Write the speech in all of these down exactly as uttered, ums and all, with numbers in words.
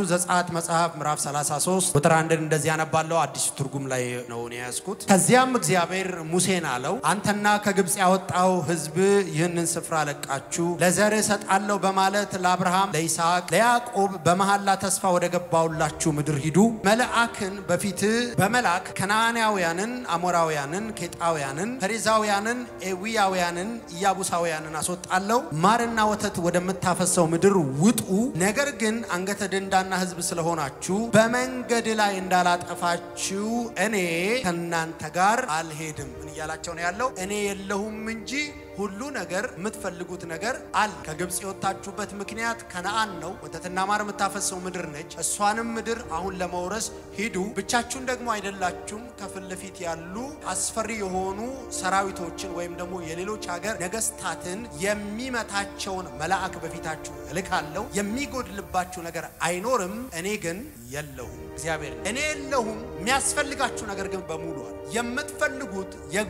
ዘጸአት መጽሐፍ ምዕራፍ ሰላሳ ሶስት ቁጥር አንድ እንደዚህ ያነባለው አዲስ ትርጉም ላይ ነው ያስኩት ከዚያም እግዚአብሔር ሙሴን አለው አንተና ከግብጽ ያወጣው ሕዝብ ይህንን ስፍራ ለቃችሁ ለዘር ሰጣለው በማለት ለአብርሃም ለይስሐቅ ለያዕቆብ በመሐላ ተስፋ ወደ ገባውላችሁ ምድር ሂዱ መልአክን በፊት በመላክ ከነዓናውያንን አሞራውያንን ኬጣውያንን ፐሪዛውያንን ኤዊያውያንን ኢያቡሳውያንን አስወጣለው ማርና ወተት ወደምታፈሰው ምድር ውጡ ነገር ግን አንገተ ደንዳና ሕዝብ ስለሆናችሁ በመንገድ ላይ እንዳላጠፋችሁ እኔ ከናንተ ጋር አልሄድም ምን ይያላችሁ ነው ያለው እኔ የለሁም እንጂ ሁሉ ነገር የምትፈልጉት ነገር አለ ከግብጽ የወጣችሁበት ምክንያት ከነዓን ነው ወተትና ማር የምታፈሰው ምድር ነች እሷንም ምድር አሁን ለመውረስ ሂዱ ብቻችሁን ደግሞ አይደላችሁም ከፍልፊት ያሉ አስፈሪ የሆኑ ሰራዊቶችን ወይም ደግሞ የሌሎች ሀገር ነገስታትን የሚመታቸውን መልአክ በፊታችሁ እልካለሁ የሚጎድልባችሁ ነገር አይኖርም እኔ ግን የለሁም እግዚአብሔር እኔ የለሁም የሚያስፈልጋችሁ ነገር ግን በሙሉ አለ የምትፈልጉት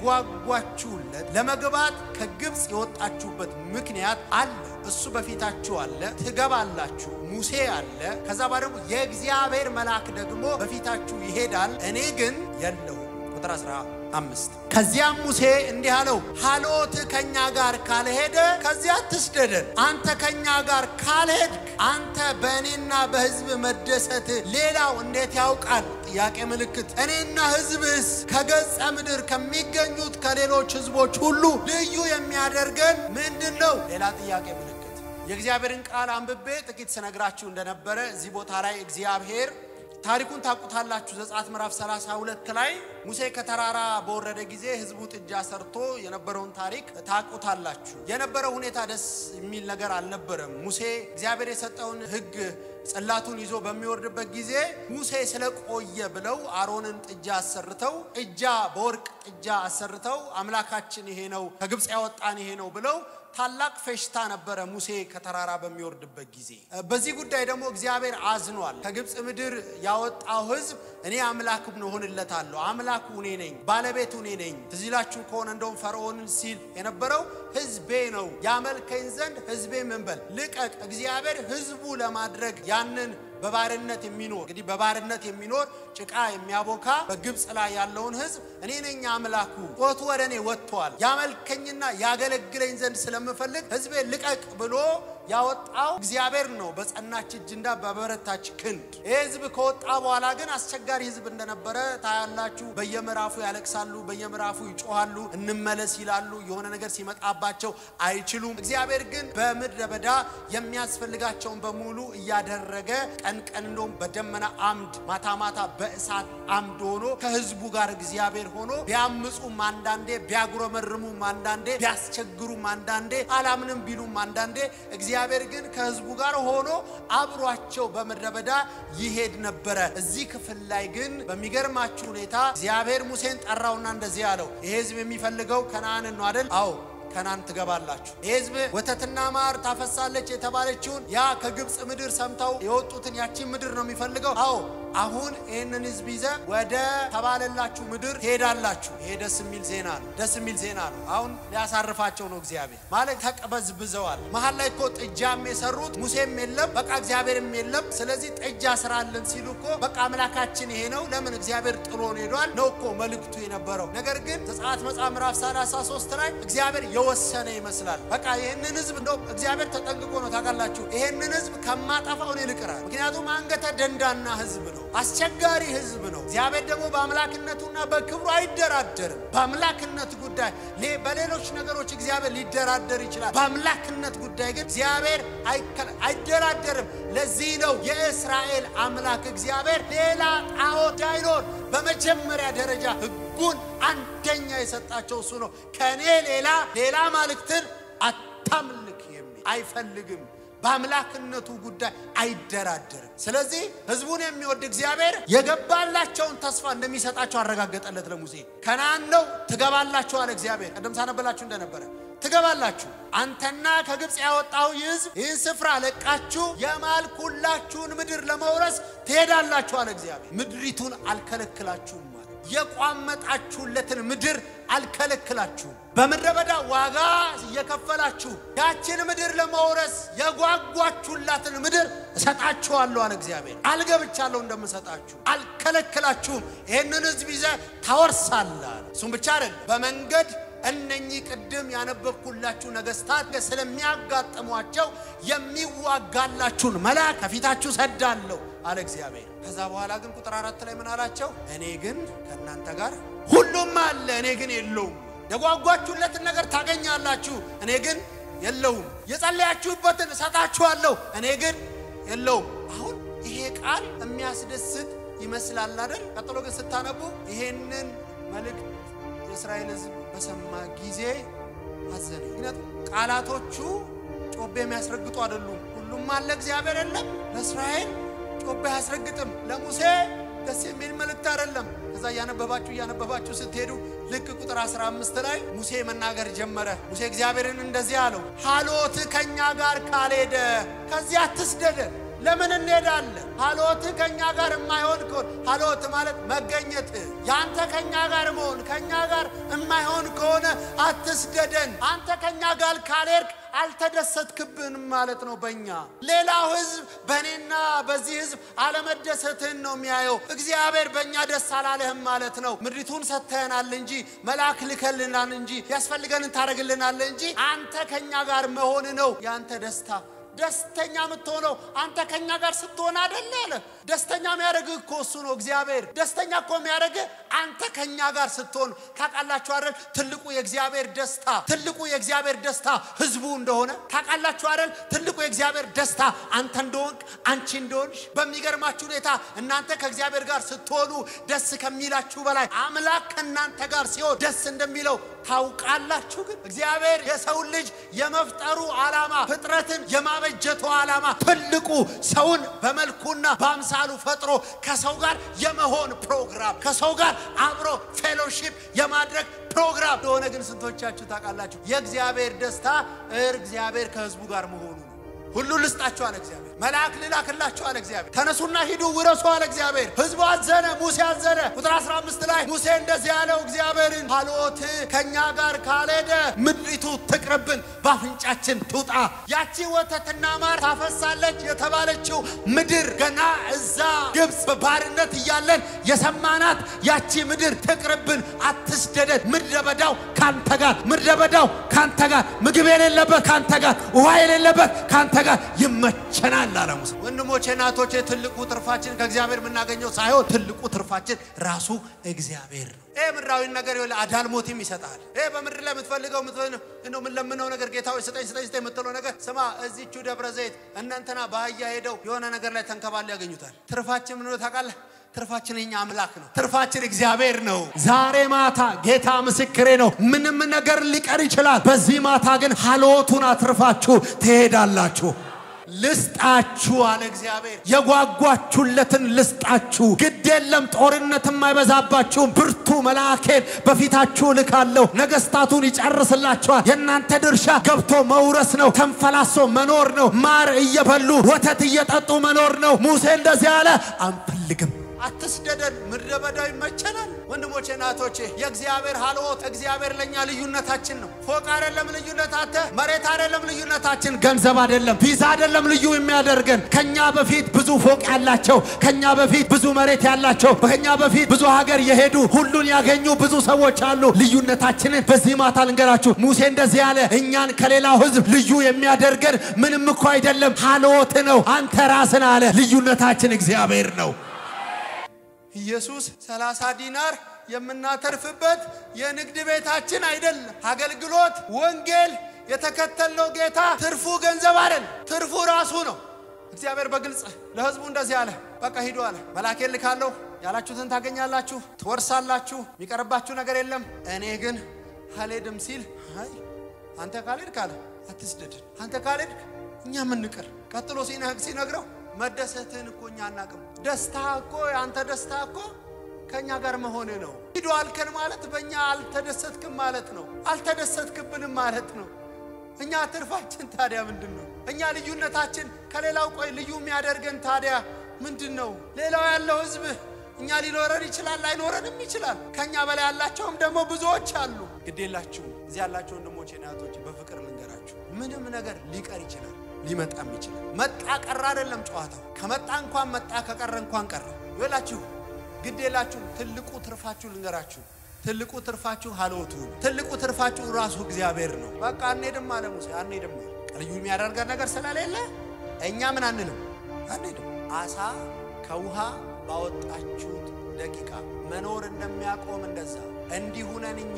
የጓጓችሁለት ለመግባት ከግብጽ የወጣችሁበት ምክንያት አለ እሱ በፊታችሁ አለ ትገባላችሁ ሙሴ አለ ከዛ ባደሙ የእግዚአብሔር መልአክ ደግሞ በፊታችሁ ይሄዳል እኔ ግን የለሁም ቁጥር አስራ አምስት ከዚያም ሙሴ እንዲህ አለው ሃለዎት ከኛ ጋር ካልሄደ ከዚያ ትስደደን አንተ ከኛ ጋር ካልሄድክ አንተ በእኔና በሕዝብ መደሰት ሌላው እንዴት ያውቃል ጥያቄ ምልክት እኔና ሕዝብስ ከገጸ ምድር ከሚገኙት ከሌሎች ሕዝቦች ሁሉ ልዩ የሚያደርገን ምንድነው ሌላ ጥያቄ ምልክት የእግዚአብሔርን ቃል አንብቤ ጥቂት ስነግራችሁ እንደነበረ እዚህ ቦታ ላይ እግዚአብሔር ታሪኩን ታቁታላችሁ ዘጸአት ምዕራፍ ሰላሳ ሁለት ላይ ሙሴ ከተራራ በወረደ ጊዜ ህዝቡ ጥጃ ሰርቶ የነበረውን ታሪክ ታቁታላችሁ የነበረው ሁኔታ ደስ የሚል ነገር አልነበረም ሙሴ እግዚአብሔር የሰጠውን ህግ ጸላቱን ይዞ በሚወርድበት ጊዜ ሙሴ ስለቆየ ብለው አሮንን ጥጃ አሰርተው ጥጃ በወርቅ ጥጃ አሰርተው አምላካችን ይሄ ነው ከግብጽ ያወጣን ይሄ ነው ብለው ታላቅ ፌሽታ ነበር ሙሴ ከተራራ በሚወርድበት ጊዜ በዚህ ጉዳይ ደግሞ እግዚአብሔር አዝኗል ከግብጽ ምድር ያወጣው ህዝብ እኔ አምላክም ነው ሆንለታለሁ አምላኩ እኔ ነኝ ባለቤቱ እኔ ነኝ ትዝላችሁ ከሆነ እንደው ፈርዖንን ሲል የነበረው ህዝቤ ነው ያመልከኝ ዘንድ ህዝቤ መንበል ልቀቅ እግዚአብሔር ህዝቡ ለማድረግ ያንን በባርነት የሚኖር እንግዲህ በባርነት የሚኖር ጭቃ የሚያቦካ በግብጽ ላይ ያለውን ህዝብ እኔ ነኝ አምላኩ ወጡ ወደኔ ወጥቷል ያመልከኝና ያገለግለኝ ዘንድ ስለምፈልግ ህዝቤ ልቀቅ ብሎ ያወጣው እግዚአብሔር ነው በጸናች እጅና በበረታች ክንድ ህዝብ ከወጣ በኋላ ግን አስቸጋሪ ህዝብ እንደነበረ ታያላችሁ በየምራፉ ያለቅሳሉ በየምራፉ ይጮሃሉ እንመለስ ይላሉ የሆነ ነገር ሲመጣባቸው አይችሉም እግዚአብሔር ግን በምድረ በዳ የሚያስፈልጋቸውን በሙሉ ያደረገ ቀን ቀን እንደም በደመና አምድ ማታ ማታ በእሳት አምድ ሆኖ ከህዝቡ ጋር እግዚአብሔር ሆኖ ቢያምጹ ማንዳንዴ ቢያጉረመርሙ ማንዳንዴ ቢያስቸግሩ ማንዳንዴ አላምንም ቢሉ ማንዳንዴ እግዚአብሔር ግን ከህዝቡ ጋር ሆኖ አብሯቸው በመድረበዳ ይሄድ ነበር እዚህ ክፍል ላይ ግን በሚገርማችሁ ሁኔታ እግዚአብሔር ሙሴን ጠራውና እንደዚህ ያለው ይሄ ህዝብ የሚፈልገው ከነዓን ነው አይደል አዎ ከናን ትገባላችሁ ህዝብ ወተትና ማር ታፈሳለች የተባለችውን ያ ከግብጽ ምድር ሰምተው የወጡትን ያቺን ምድር ነው የሚፈልገው አዎ አሁን እነን ህዝብ ይዘ ወደ ተባለላችሁ ምድር ሄዳላችሁ ይሄ ደስ የሚል ዜና ነው ደስ የሚል ዜና ነው አሁን ሊያሳርፋቸው ነው እግዚአብሔር ማለት ተቀበዝብዘዋል መሐል ላይ እኮ ጥጃም የሰሩት ሙሴም የለም በቃ እግዚአብሔርም የለም ስለዚህ ጥጃ ስራልን ሲሉኮ በቃ አምላካችን ይሄ ነው ለምን እግዚአብሔር ጥሎን ሄዷል ነው እኮ መልእክቱ የነበረው ነገር ግን ዘጸአት መጽሐፍ ምዕራፍ ሰላሳ ሶስት ላይ እግዚአብሔር የወሰነ ይመስላል በቃ ይሄንን ህዝብ እንደው እግዚአብሔር ተጠንቅቆ ነው ታውቃላችሁ ይሄንን ህዝብ ከማጣፋው ነው ይልቀራል ምክንያቱም አንገተ ደንዳና ህዝብ ነው አስቸጋሪ ህዝብ ነው እግዚአብሔር ደግሞ በአምላክነቱና በክብሩ አይደራደርም በአምላክነት ጉዳይ በሌሎች ነገሮች እግዚአብሔር ሊደራደር ይችላል በአምላክነት ጉዳይ ግን እግዚአብሔር አይደራደርም ለዚህ ነው የእስራኤል አምላክ እግዚአብሔር ሌላ ጣዖት አይኖር በመጀመሪያ ደረጃ ህጉን አንደኛ የሰጣቸው እሱ ነው ከኔ ሌላ ሌላ ማልክትን አታምልክ የሚል አይፈልግም በአምላክነቱ ጉዳይ አይደራደርም ስለዚህ ህዝቡን የሚወድ እግዚአብሔር የገባላቸውን ተስፋ እንደሚሰጣቸው አረጋገጠለት ለሙሴ ከነዓን ነው ትገባላችሁ አለ እግዚአብሔር ቀደም ሳነበላችሁ እንደነበረ ትገባላችሁ አንተና ከግብጽ ያወጣው ህዝብ ይህን ስፍራ ለቃችሁ የማልኩላችሁን ምድር ለመውረስ ትሄዳላችሁ አለ እግዚአብሔር ምድሪቱን አልከለክላችሁም ማለት የቋመጣችሁለትን ምድር አልከለክላችሁ በመድረበዳ ዋጋ እየከፈላችሁ ያችን ምድር ለመውረስ የጓጓችሁላትን ምድር እሰጣችኋለሁ አለ እግዚአብሔር አልገብቻለሁ እንደምሰጣችሁ አልከለክላችሁም ይሄንን ህዝብ ይዘ ታወርሳለህ እሱም ብቻ አይደለም በመንገድ እነኚህ ቅድም ያነበብኩላችሁ ነገስታት ስለሚያጋጥሟቸው የሚዋጋላችሁን መልአክ ከፊታችሁ ሰዳለሁ አለ እግዚአብሔር ከዛ በኋላ ግን ቁጥር አራት ላይ ምን አላቸው እኔ ግን ከናንተ ጋር ሁሉም አለ እኔ ግን የለውም የጓጓችሁለትን ነገር ታገኛላችሁ እኔ ግን የለውም የጸለያችሁበትን እሰጣችኋለሁ እኔ ግን የለውም አሁን ይሄ ቃል የሚያስደስት ይመስላል አይደል ቀጥሎ ግን ስታነቡ ይሄንን መልእክት የእስራኤል ህዝብ በሰማ ጊዜ አዘነ ምክንያቱም ቃላቶቹ ጮቤ የሚያስረግጡ አይደሉም ሁሉም አለ እግዚአብሔር የለም ለእስራኤል ጮቤ ያስረግጥም ለሙሴ ደስ የሚል መልእክት አይደለም ከዛ ያነበባችሁ ያነበባችሁ ስትሄዱ ልክ ቁጥር አስራ አምስት ላይ ሙሴ መናገር ጀመረ ሙሴ እግዚአብሔርን እንደዚህ አለው ሃለዎት ከኛ ጋር ካልሄደ ከዚያ አትስደደ ለምን እንሄዳለን ሃለዎት ከኛ ጋር የማይሆን ከሆነ ሃለዎት ማለት መገኘት ያንተ ከኛ ጋር መሆን ከኛ ጋር የማይሆን ከሆነ አትስደደን አንተ ከኛ ጋር ካልሄድክ አልተደሰትክብን ማለት ነው በእኛ ሌላው ህዝብ በእኔና በዚህ ህዝብ አለመደሰትን ነው የሚያየው እግዚአብሔር በእኛ ደስ አላለህም ማለት ነው ምድሪቱን ሰተናል እንጂ መልአክ ልከልናል እንጂ ያስፈልገንን ታረግልናል እንጂ አንተ ከኛ ጋር መሆን ነው ያንተ ደስታ ደስተኛ ምትሆነው አንተ ከኛ ጋር ስትሆን አይደል አለ ደስተኛ የሚያደርግ እኮ እሱ ነው እግዚአብሔር ደስተኛ እኮ የሚያደርግ አንተ ከኛ ጋር ስትሆን ታቃላችሁ አይደል ትልቁ የእግዚአብሔር ደስታ ትልቁ የእግዚአብሔር ደስታ ህዝቡ እንደሆነ ታቃላችሁ አይደል ትልቁ የእግዚአብሔር ደስታ አንተ እንደሆንክ አንቺ እንደሆንሽ በሚገርማችሁ ሁኔታ እናንተ ከእግዚአብሔር ጋር ስትሆኑ ደስ ከሚላችሁ በላይ አምላክ ከናንተ ጋር ሲሆን ደስ እንደሚለው ታውቃላችሁ ግን እግዚአብሔር የሰው ልጅ የመፍጠሩ ዓላማ ፍጥረትን የማበጀቱ ዓላማ ትልቁ ሰውን በመልኩና በአምሳሉ ፈጥሮ ከሰው ጋር የመሆን ፕሮግራም ከሰው ጋር አብሮ ፌሎሺፕ የማድረግ ፕሮግራም እንደሆነ ግን ስንቶቻችሁ ታውቃላችሁ የእግዚአብሔር ደስታ እግዚአብሔር ከህዝቡ ጋር መሆኑ ሁሉ ልስጣችሁ አለ እግዚአብሔር መልአክ ልላክላችሁ አለ እግዚአብሔር ተነሱና ሂዱ ውረሱ አለ እግዚአብሔር ህዝቡ አዘነ ሙሴ አዘነ ቁጥር አስራ አምስት ላይ ሙሴ እንደዚህ ያለው እግዚአብሔርን ሃለዎት ከኛ ጋር ካልሄደ ምድሪቱ ትቅርብን ባፍንጫችን ትውጣ ያቺ ወተትና ማር ታፈሳለች የተባለችው ምድር ገና እዛ ግብጽ በባርነት እያለን የሰማናት ያቺ ምድር ትቅርብን አትስደደን ምድረበዳው ካንተ ጋር ምድረበዳው ካንተ ጋር ምግብ የሌለበት ካንተ ጋር ውሃ የሌለበት ካንተ ጋር ይመቸናል አለ ሙሴ ወንድሞቼ እናቶቼ ትልቁ ትርፋችን ከእግዚአብሔር ምናገኘው ሳይሆን ትልቁ ትርፋችን ራሱ እግዚአብሔር ነው እህ ምድራዊ ነገር ይወላ አዳልሞትም ይሰጣል እህ በምድር ላይ የምትፈልገው ምትነው ምን ለምነው ነገር ጌታው ሰጠኝ ሰጠኝ ሰጠኝ የምትለው ነገር ስማ እዚቹ ደብረ ዘይት እናንተና ባህያ ሄደው የሆነ ነገር ላይ ተንከባል ያገኙታል ትርፋችን ምን ነው ታውቃለህ ትርፋችን የኛ አምላክ ነው ትርፋችን እግዚአብሔር ነው ዛሬ ማታ ጌታ ምስክሬ ነው ምንም ነገር ሊቀር ይችላል በዚህ ማታ ግን ሃለዎቱን አትርፋችሁ ትሄዳላችሁ ልስጣችሁ አለ እግዚአብሔር የጓጓችሁለትን ልስጣችሁ ግድ የለም ጦርነትም አይበዛባችሁ ብርቱ መልአኬን በፊታችሁ ልካለሁ ነገስታቱን ይጨርስላችኋል የናንተ ድርሻ ገብቶ መውረስ ነው ተንፈላሶ መኖር ነው ማር እየበሉ ወተት እየጠጡ መኖር ነው ሙሴ እንደዚህ አለ አንፈልግም አትስደደን ምድረበዳው ይመቸናል ወንድሞቼ እናቶቼ የእግዚአብሔር ሃለዎት እግዚአብሔር ለኛ ልዩነታችን ነው ፎቅ አይደለም ልዩነታተ መሬት አይደለም ልዩነታችን ገንዘብ አይደለም ቪዛ አይደለም ልዩ የሚያደርገን ከኛ በፊት ብዙ ፎቅ ያላቸው ከኛ በፊት ብዙ መሬት ያላቸው ከኛ በፊት ብዙ ሀገር የሄዱ ሁሉን ያገኙ ብዙ ሰዎች አሉ ልዩነታችንን በዚህ ማታ ልንገራችሁ ሙሴ እንደዚህ ያለ እኛን ከሌላው ህዝብ ልዩ የሚያደርገን ምንም እኮ አይደለም ሃለዎት ነው አንተ ራስን አለ ልዩነታችን እግዚአብሔር ነው ኢየሱስ ሰላሳ ዲናር የምናተርፍበት የንግድ ቤታችን አይደለም አገልግሎት ወንጌል የተከተለው ጌታ ትርፉ ገንዘብ አይደል ትርፉ ራሱ ነው እግዚአብሔር በግልጽ ለህዝቡ እንደዚህ አለ በቃ ሂዱ አለ መልአኬን ልካለሁ ያላችሁትን ታገኛላችሁ ትወርሳላችሁ የሚቀርባችሁ ነገር የለም እኔ ግን አልሄድም ሲል አይ አንተ ካልሄድክ አለ አትስደድ አንተ ካልሄድክ እኛ ምን ንቀር ቀጥሎ ሲነግረው መደሰትን እኮ እኛ አናቅም ደስታ እኮ አንተ ደስታ እኮ ከኛ ጋር መሆን ነው ሂዱ አልከን ማለት በእኛ አልተደሰትክም ማለት ነው አልተደሰትክብንም ማለት ነው እኛ ትርፋችን ታዲያ ምንድነው እኛ ልዩነታችን ከሌላው ቆይ ልዩ የሚያደርገን ታዲያ ምንድነው ሌላው ያለው ህዝብ እኛ ሊኖረን ይችላል ላይኖረንም ይችላል ከኛ በላይ ያላቸውም ደግሞ ብዙዎች አሉ ግዴላችሁ እዚህ ያላችሁ ወንድሞቼ እናቶቼ በፍቅር ልንገራችሁ ምንም ነገር ሊቀር ይችላል ሊመጣም ይችላል መጣ ቀረ አይደለም ጨዋታው ከመጣ እንኳን መጣ ከቀረ እንኳን ቀረ ይላችሁ ግዴላችሁ ትልቁ ትርፋችሁ ልንገራችሁ ትልቁ ትርፋችሁ ሃለዎት ትልቁ ትርፋችሁ ራሱ እግዚአብሔር ነው በቃ አንሄድም አለ ሙሴ አንሄድም ልዩ የሚያደርጋ ነገር ስለሌለ እኛ ምን አንልም አንሄድም አሳ ከውሃ ባወጣችሁት ደቂቃ መኖር እንደሚያቆም እንደዛ እንዲሁነንኛ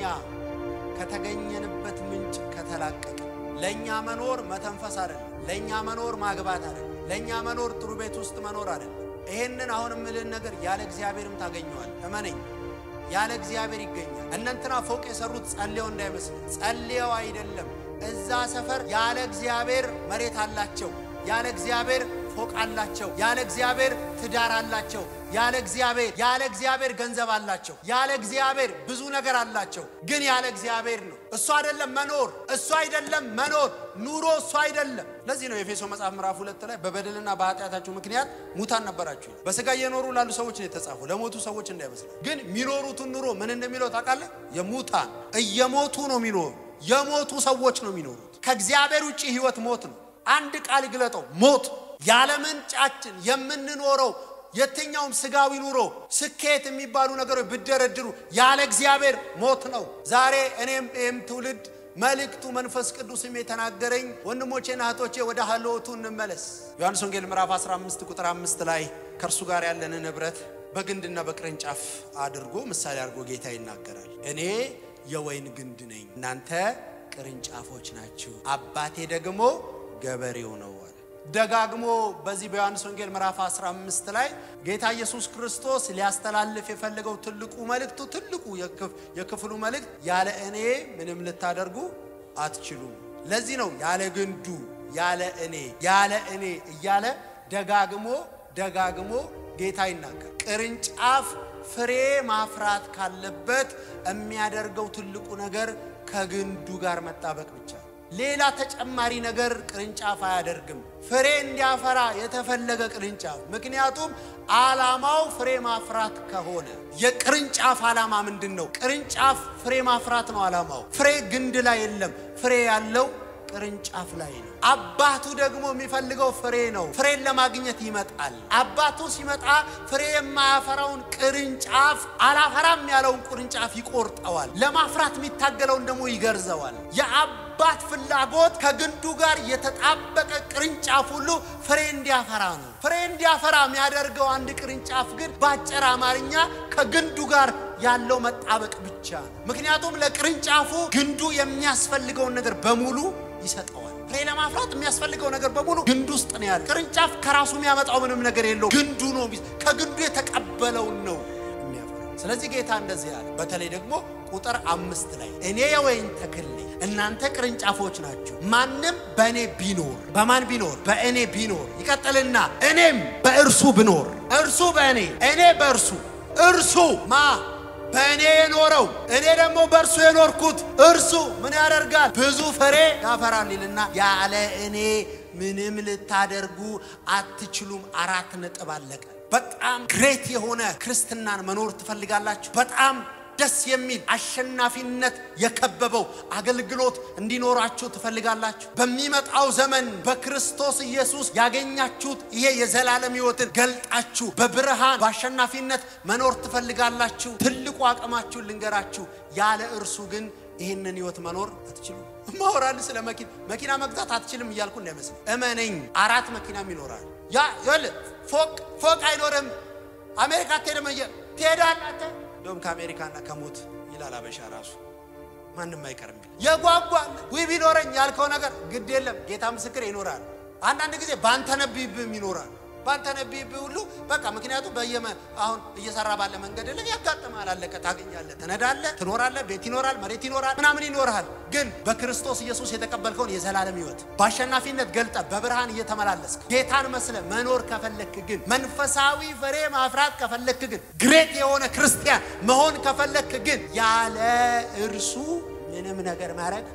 ከተገኘንበት ምንጭ ከተላቀቀ ለኛ መኖር መተንፈስ አይደለም ለኛ መኖር ማግባት አይደለም ለኛ መኖር ጥሩ ቤት ውስጥ መኖር አይደለም ይሄንን አሁንም ምልን ነገር ያለ እግዚአብሔርም ታገኘዋል ተመነኝ ያለ እግዚአብሔር ይገኛል እነንተና ፎቅ የሰሩት ጸልየው እንዳይመስል ጸልየው አይደለም እዛ ሰፈር ያለ እግዚአብሔር መሬት አላቸው ያለ እግዚአብሔር ፎቅ አላቸው ያለ እግዚአብሔር ትዳር አላቸው ያለ እግዚአብሔር ያለ እግዚአብሔር ገንዘብ አላቸው ያለ እግዚአብሔር ብዙ ነገር አላቸው ግን ያለ እግዚአብሔር ነው እሱ አይደለም መኖር እሱ አይደለም መኖር ኑሮ እሱ አይደለም ለዚህ ነው ኤፌሶ መጽሐፍ ምዕራፍ ሁለት ላይ በበደልና በኃጢአታችሁ ምክንያት ሙታን ነበራችሁ በስጋ የኖሩ ላሉ ሰዎች ነው የተጻፈው ለሞቱ ሰዎች እንዳይመስል ግን ሚኖሩት ኑሮ ምን እንደሚለው ታውቃለህ የሙታን እየሞቱ ነው ሚኖሩ የሞቱ ሰዎች ነው ሚኖሩት ከእግዚአብሔር ውጪ ህይወት ሞት ነው አንድ ቃል ይግለጠው ሞት ያለ ምንጫችን የምንኖረው የትኛውም ስጋዊ ኑሮ ስኬት የሚባሉ ነገሮች ብደረድሩ ያለ እግዚአብሔር ሞት ነው ዛሬ እኔም እም ትውልድ መልእክቱ መንፈስ ቅዱስም የተናገረኝ ወንድሞቼና እህቶቼ ወደ ሃለዎቱ እንመለስ ዮሐንስ ወንጌል ምዕራፍ አስራ አምስት ቁጥር አምስት ላይ ከርሱ ጋር ያለን ንብረት በግንድና በቅርንጫፍ አድርጎ ምሳሌ አድርጎ ጌታ ይናገራል እኔ የወይን ግንድ ነኝ እናንተ ቅርንጫፎች ናችሁ አባቴ ደግሞ ገበሬው ነው ደጋግሞ በዚህ በዮሐንስ ወንጌል ምዕራፍ አስራ አምስት ላይ ጌታ ኢየሱስ ክርስቶስ ሊያስተላልፍ የፈለገው ትልቁ መልእክቱ ትልቁ የክፍሉ መልእክት ያለ እኔ ምንም ልታደርጉ አትችሉም ለዚህ ነው ያለ ግንዱ ያለ እኔ ያለ እኔ እያለ ደጋግሞ ደጋግሞ ጌታ ይናገር ቅርንጫፍ ፍሬ ማፍራት ካለበት የሚያደርገው ትልቁ ነገር ከግንዱ ጋር መጣበቅ ብቻ ሌላ ተጨማሪ ነገር ቅርንጫፍ አያደርግም ፍሬ እንዲያፈራ የተፈለገ ቅርንጫፍ ምክንያቱም ዓላማው ፍሬ ማፍራት ከሆነ የቅርንጫፍ ዓላማ ምንድነው ቅርንጫፍ ፍሬ ማፍራት ነው ዓላማው ፍሬ ግንድ ላይ የለም ፍሬ ያለው ቅርንጫፍ ላይ ነው አባቱ ደግሞ የሚፈልገው ፍሬ ነው ፍሬን ለማግኘት ይመጣል አባቱ ሲመጣ ፍሬ የማያፈራውን ቅርንጫፍ አላፈራም ያለውን ቅርንጫፍ ይቆርጠዋል ለማፍራት የሚታገለውን ደግሞ ይገርዘዋል የአባት ፍላጎት ከግንዱ ጋር የተጣበቀ ቅርንጫፍ ሁሉ ፍሬ እንዲያፈራ ነው ፍሬ እንዲያፈራ የሚያደርገው አንድ ቅርንጫፍ ግን ባጭር አማርኛ ከግንዱ ጋር ያለው መጣበቅ ብቻ ምክንያቱም ለቅርንጫፉ ግንዱ የሚያስፈልገው ነገር በሙሉ ይሰጣዋል ፍሬ ለማፍራት የሚያስፈልገው ነገር በሙሉ ግንዱ ውስጥ ነው ያለው ቅርንጫፍ ከራሱ የሚያመጣው ምንም ነገር የለው ግንዱ ነው ከግንዱ የተቀበለው ነው የሚያፈራው ስለዚህ ጌታ እንደዚህ ያለ በተለይ ደግሞ ቁጥር አምስት ላይ እኔ የወይን ተክል ነኝ እናንተ ቅርንጫፎች ናችሁ ማንንም በእኔ ቢኖር በማን ቢኖር በእኔ ቢኖር ይቀጥልና እኔም በእርሱ ብኖር እርሱ በእኔ እኔ በእርሱ እርሱ ማ በእኔ የኖረው እኔ ደግሞ በእርሱ የኖርኩት እርሱ ምን ያደርጋል ብዙ ፍሬ ያፈራልና ያለ እኔ ምንም ልታደርጉ አትችሉም አራት ነጥብ አለቀ በጣም ግሬት የሆነ ክርስትናን መኖር ትፈልጋላችሁ በጣም ደስ የሚል አሸናፊነት የከበበው አገልግሎት እንዲኖራችሁ ትፈልጋላችሁ በሚመጣው ዘመን በክርስቶስ ኢየሱስ ያገኛችሁት ይሄ የዘላለም ሕይወትን ገልጣችሁ በብርሃን በአሸናፊነት መኖር ትፈልጋላችሁ ትልቁ አቅማችሁ ልንገራችሁ ያለ እርሱ ግን ይሄንን ሕይወት መኖር አትችሉም ማውራል ስለ መኪና መኪና መግዛት አትችልም ይያልኩ እንደመስል እመነኝ አራት መኪናም ይኖራል ያ ይል ፎቅ ፎቅ አይኖርም አሜሪካ ተደመየ ተዳላተ ዶም ከአሜሪካና ከሞት ይላል አበሻ ራሱ ማንንም አይቀርም የጓጓል ወይ ቢኖረኝ ያልከው ነገር ግድ የለም ጌታ ምስክር ይኖራል አንድ አንድ ጊዜ ባንተ ነብይብም ይኖራል ባንተ ነብይብ ሁሉ በቃ ምክንያቱ በየመ አሁን እየሰራ ባለ መንገድ ላይ ያጋጥማል አለቀ ታገኛለህ ተነዳለህ ትኖራለህ ቤት ይኖራል መሬት ይኖራል ምናምን ይኖርሃል ግን በክርስቶስ ኢየሱስ የተቀበልከውን የዘላለም ሕይወት በአሸናፊነት ገልጠ በብርሃን እየተመላለስክ ጌታን መስለ መኖር ከፈለክ ግን መንፈሳዊ ፍሬ ማፍራት ከፈለክ ግን ግሬት የሆነ ክርስቲያን መሆን ከፈለክ ግን ያለ እርሱ ምንም ነገር ማድረግ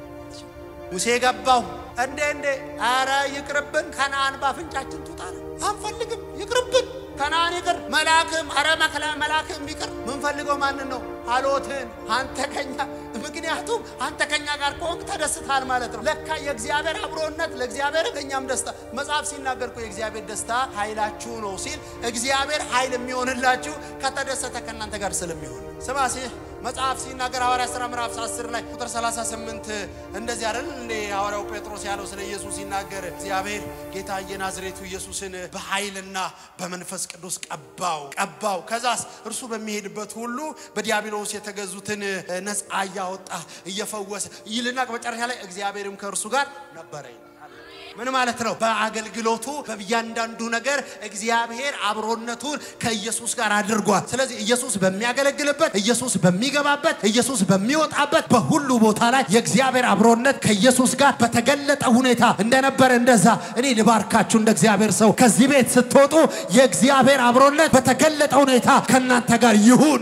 ሙሴ ገባው እንደ እንደ አራ ይቅርብን ከነዓን ባፍንጫችን ተጣለ አንፈልግም ይቅርብን ከናን ይቅር መላክም አረ መከላ መላክም ይቅር ምን ፈልገው ማን ነው ሃለዎትን አንተ ከኛ ምክንያቱም አንተ ከኛ ጋር ቆንክ ተደስታል ማለት ነው ለካ የእግዚአብሔር አብሮነት ለእግዚአብሔር ከኛም ደስታ መጽሐፍ ሲናገር እኮ የእግዚአብሔር ደስታ ኃይላችሁ ነው ሲል እግዚአብሔር ኃይል የሚሆንላችሁ ከተደሰተ ከናንተ ጋር ስለሚሆን ስማሲ መጽሐፍ ሲናገር ሐዋርያት ሥራ ምዕራፍ አስር ላይ ቁጥር ሰላሳ ስምንት እንደዚህ አይደል እንዴ ሐዋርያው ጴጥሮስ ያለው ስለ ኢየሱስ ሲናገር እግዚአብሔር ጌታ የናዝሬቱ ኢየሱስን በኃይልና በመንፈስ ቅዱስ ቀባው ቀባው ከዛስ እርሱ በሚሄድበት ሁሉ በዲያብሎስ የተገዙትን ነፃ ያወጣ እየፈወሰ ይልና በመጨረሻ ላይ እግዚአብሔርም ከእርሱ ጋር ነበረ ምን ማለት ነው በአገልግሎቱ በእያንዳንዱ ነገር እግዚአብሔር አብሮነቱን ከኢየሱስ ጋር አድርጓል ስለዚህ ኢየሱስ በሚያገለግልበት ኢየሱስ በሚገባበት ኢየሱስ በሚወጣበት በሁሉ ቦታ ላይ የእግዚአብሔር አብሮነት ከኢየሱስ ጋር በተገለጠ ሁኔታ እንደነበር እንደዛ እኔ ልባርካችሁ እንደ እግዚአብሔር ሰው ከዚህ ቤት ስትወጡ የእግዚአብሔር አብሮነት በተገለጠ ሁኔታ ከናንተ ጋር ይሁን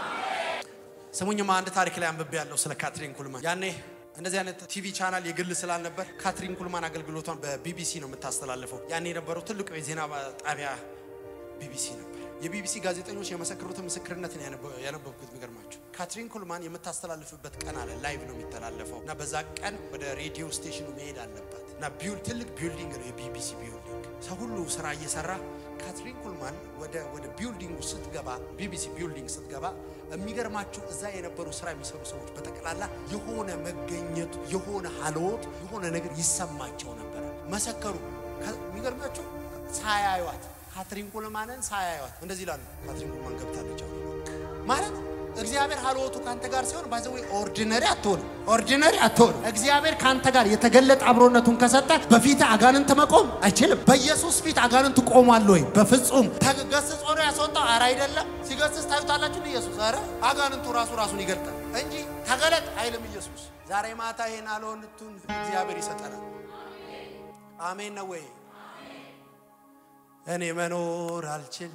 ስሙኝማ አንድ ታሪክ ላይ አንብቤ ያለው ስለ ካትሪን ኩልማን ያኔ እንደዚህ አይነት ቲቪ ቻናል የግል ስላል ነበር ካትሪን ኩልማን አገልግሎቷን በቢቢሲ ነው የምታስተላልፈው ያኔ የነበረው ትልቁ የዜና ጣቢያ ቢቢሲ ነበር የቢቢሲ ጋዜጠኞች የመሰከሩት ምስክርነት ነው ያነበብኩት የሚገርማችሁ ካትሪን ኩልማን የምታስተላልፍበት ቀን አለ ላይቭ ነው የሚተላለፈው እና በዛ ቀን ወደ ሬዲዮ ስቴሽኑ መሄድ አለባት እና ቢል ትልቅ ቢልዲንግ ነው የቢቢሲ ቢልዲንግ ሰው ሁሉ ስራ እየሰራ ካትሪን ኩልማን ወደ ወደ ቢልዲንጉ ስትገባ ቢቢሲ ቢልዲንግ ስትገባ የሚገርማችሁ እዛ የነበሩ ስራ የሚሰሩ ሰዎች በተቀላላ የሆነ መገኘቱ የሆነ ሃለዎት የሆነ ነገር ይሰማቸው ነበር መሰከሩ የሚገርማችሁ ሳያዩት ካትሪን ኩልማንን ሳያዩት እንደዚህ ይላሉ ካትሪን ኩልማን ገብታለች ማለት እግዚአብሔር ሃለዎቱ ካንተ ጋር ሲሆን ባይዘው ኦርዲነሪ አትሆን ኦርዲነሪ አትሆን እግዚአብሔር ካንተ ጋር የተገለጠ አብሮነቱን ከሰጠ በፊት አጋንንት መቆም አይችልም በኢየሱስ ፊት አጋንንት ቆማል ወይ በፍጹም ተገስጾ ነው ያስወጣው አራ አይደለም ሲገስጽ ታዩታላችሁ ኢየሱስ አረ አጋንንቱ ራሱ ራሱን ይገልጣል እንጂ ተገለጥ አይልም ኢየሱስ ዛሬ ማታ ይሄን ሃለዎቱን እግዚአብሔር ይሰጠናል አሜን ነው ወይ እኔ መኖር አልችል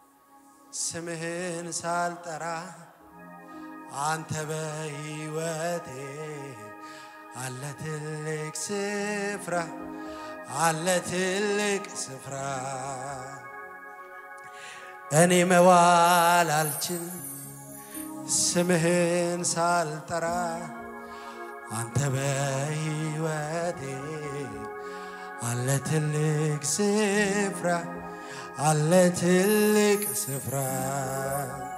ስምህን ሳልጠራ አንተ በህይወቴ አለ ትልቅ ስፍራ አለ ትልቅ ስፍራ እኔ መዋል አልችል ስምህን ሳልጠራ አንተ በህይወቴ አለ ትልቅ ስፍራ አለ ትልቅ ስፍራ